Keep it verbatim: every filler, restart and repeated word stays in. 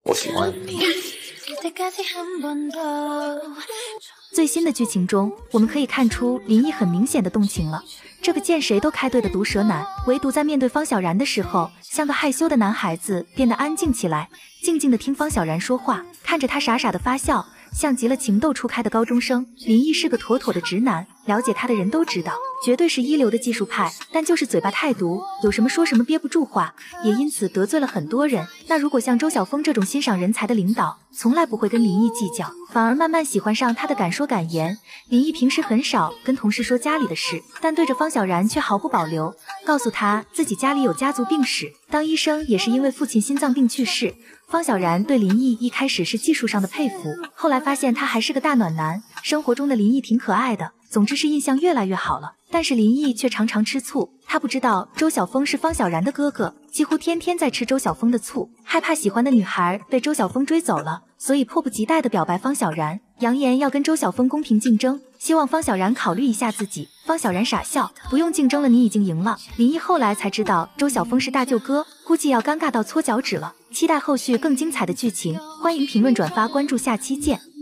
我喜欢。 最新的剧情中，我们可以看出林毅很明显的动情了。这个见谁都开对的毒舌男，唯独在面对方小然的时候，像个害羞的男孩子，变得安静起来，静静地听方小然说话，看着他傻傻的发笑，像极了情窦初开的高中生。林毅是个妥妥的直男，了解他的人都知道，绝对是一流的技术派，但就是嘴巴太毒，有什么说什么，憋不住话，也因此得罪了很多人。那如果像周晓峰这种欣赏人才的领导，从来不会跟林毅计较，反而慢慢喜欢上他的敢说敢言。林毅平时很少跟同事说家里的事，但对着方小然却毫不保留，告诉他自己家里有家族病史，当医生也是因为父亲心脏病去世。方小然对林毅一开始是技术上的佩服，后来发现他还是个大暖男，生活中的林毅挺可爱的，总之是印象越来越好了。但是林毅却常常吃醋，他不知道周晓峰是方小然的哥哥，几乎天天在吃周晓峰的醋，害怕喜欢的女孩被周晓峰追走了，所以迫不及待地表白方小然，扬言要跟周晓峰公平竞争，希望方小然考虑一下自己。方小然傻笑，不用竞争了，你已经赢了。林毅后来才知道周晓峰是大舅哥，估计要尴尬到搓脚趾了。期待后续更精彩的剧情，欢迎评论转发关注，下期见。